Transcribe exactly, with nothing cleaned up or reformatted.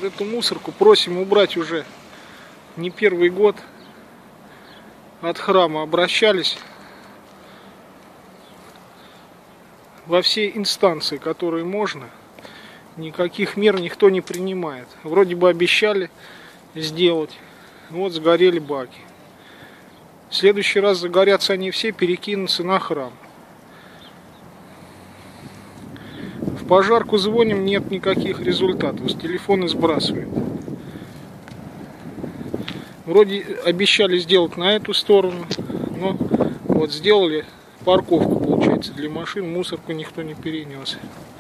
Вот эту мусорку просим убрать уже не первый год. От храма обращались во все инстанции, которые можно. Никаких мер никто не принимает. Вроде бы обещали сделать. Вот сгорели баки. В следующий раз загорятся они все, перекинутся на храм. В пожарку звоним, нет никаких результатов. С телефона сбрасывают. Вроде обещали сделать на эту сторону, но вот сделали парковку, получается, для машин, мусорку никто не перенес.